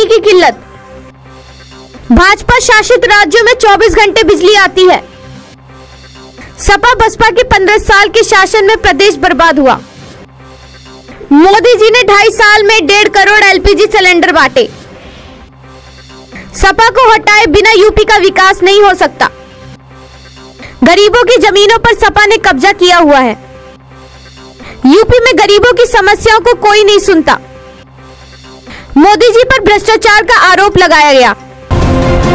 पानी की किल्लत। भाजपा शासित राज्यों में 24 घंटे बिजली आती है। सपा बसपा के 15 साल के शासन में प्रदेश बर्बाद हुआ। मोदी जी ने 2.5 साल में 1.5 करोड़ एलपीजी सिलेंडर बांटे। सपा को हटाए बिना यूपी का विकास नहीं हो सकता। गरीबों की जमीनों पर सपा ने कब्जा किया हुआ है। यूपी में गरीबों की समस्याओं को कोई नहीं सुनता। मोदी जी पर भ्रष्टाचार का आरोप लगाया गया।